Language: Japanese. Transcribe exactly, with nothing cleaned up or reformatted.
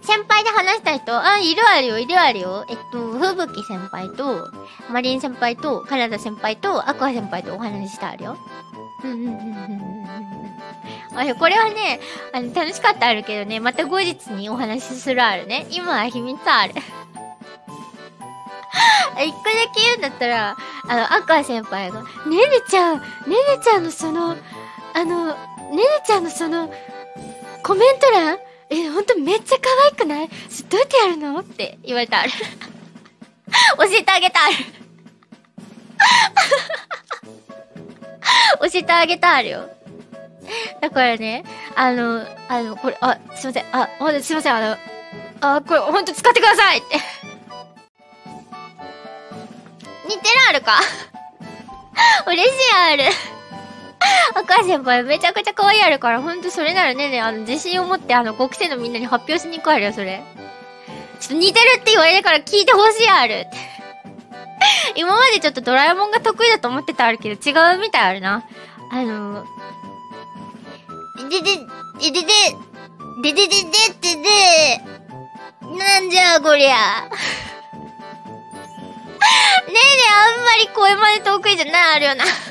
先輩で話した人、あ、いるあるよ、いるあるよ。えっと、ふぶき先輩と、マリン先輩と、カナダ先輩と、アクア先輩とお話ししてあるよ。うんうんうんうんうんうん。あれ、これはね、あの、楽しかったあるけどね、また後日にお話しするあるね。今は秘密ある。一個だけ言うんだったら、あの、アクア先輩が、ねねちゃん、ねねちゃんのその、あの、ねねちゃんのその、コメント欄え、ほんとめっちゃ可愛くない？どうやってやるのって言われたある。教えてあげたある。教えてあげたあるよ。だからね、あの、あの、これ、あ、すいません、あ、ほんとすいません、あの、あ、これほんと使ってくださいって。似てるあるか嬉しいある。赤先輩めちゃくちゃ可愛いあるから、ほんとそれならねね、あの、自信を持って、あの、ごきせいのみんなに発表しに行くあるよ、それ。ちょっと似てるって言われてから聞いてほしいあるって。今までちょっとドラえもんが得意だと思ってたあるけど、違うみたいあるな。あの、でで、ででで、ででででってで、なんじゃこりゃ。ねえねえ、あんまり声真似得意じゃないあるよな。